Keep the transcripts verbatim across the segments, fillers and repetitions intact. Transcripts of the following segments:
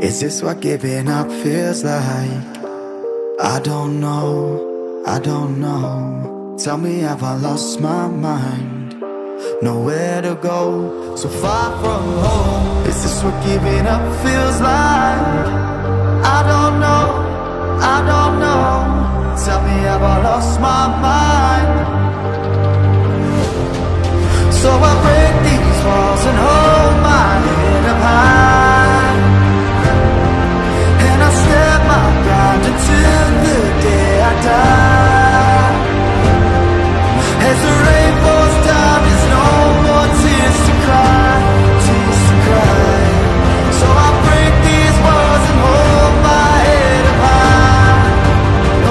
Is this what giving up feels like? I don't know, I don't know. Tell me, have I lost my mind? Nowhere to go, so far from home. Is this what giving up feels like? I don't know, I don't know. Tell me, have I lost my mind? So I break these walls and hold my head up high, and I step my ground until the day I die. As the rain falls down, there's no more tears to cry, tears to cry. So I break these walls and hold my head up high.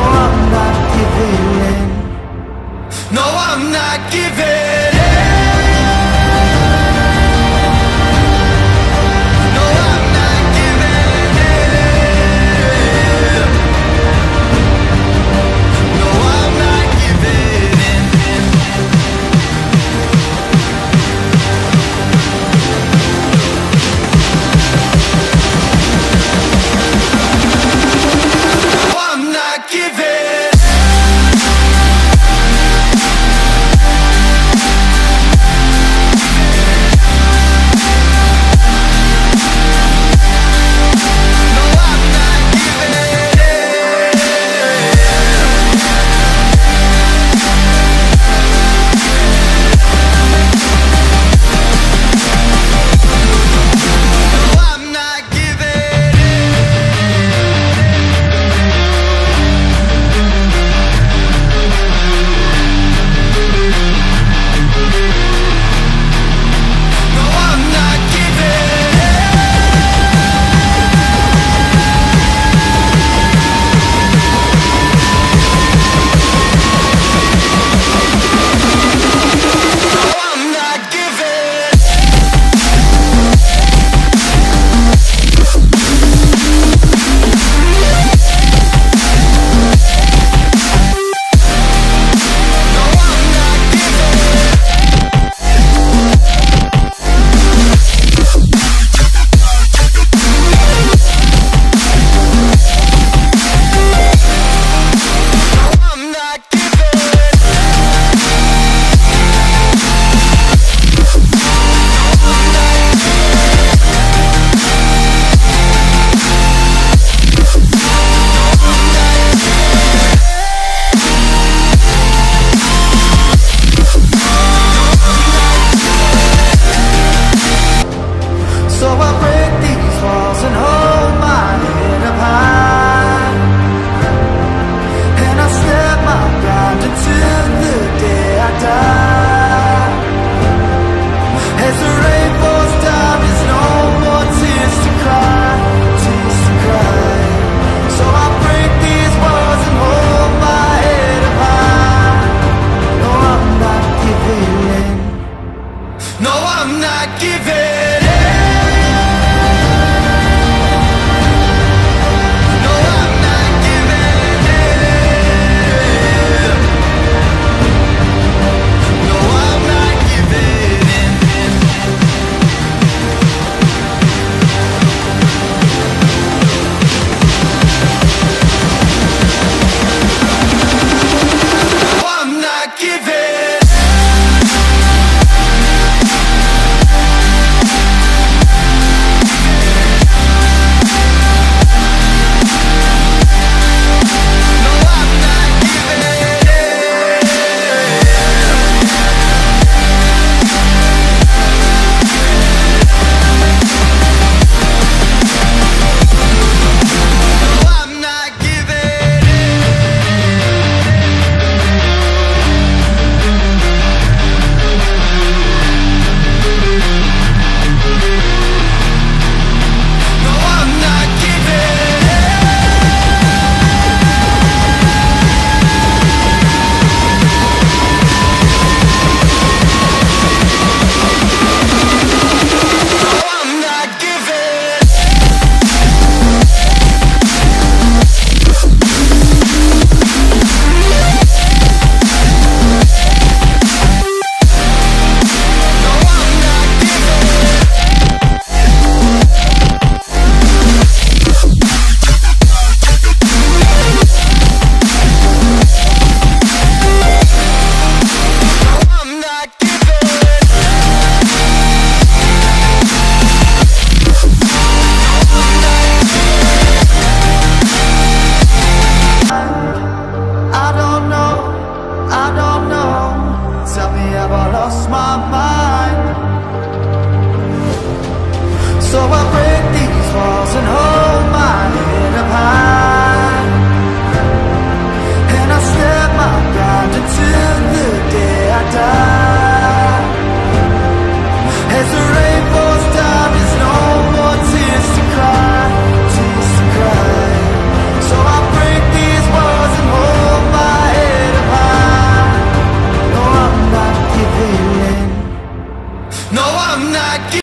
No, I'm not